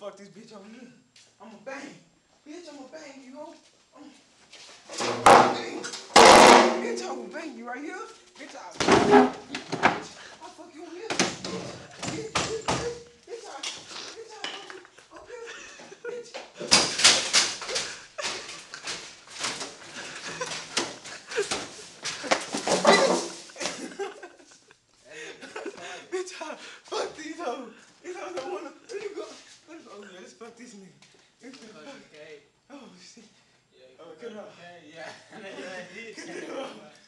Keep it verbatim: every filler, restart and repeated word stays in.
fuck this bitch on you. I'ma bang. Bitch, I'ma bang you, ho. I'm bang. Bitch, I'ma bang you right here. Bitch, I'll I'll fuck you on here. Bitch, bitch, bitch, bitch, I'll bitch, I'll fuck you up here. Bitch. Bitch, I fuck these hoes. These hoes don't wanna. Where you go? Let's go. Yeah, let's fuck this nigga. Let's fuck. Oh shit. Yeah, Oh, get it off. yeah, yeah. Get it off.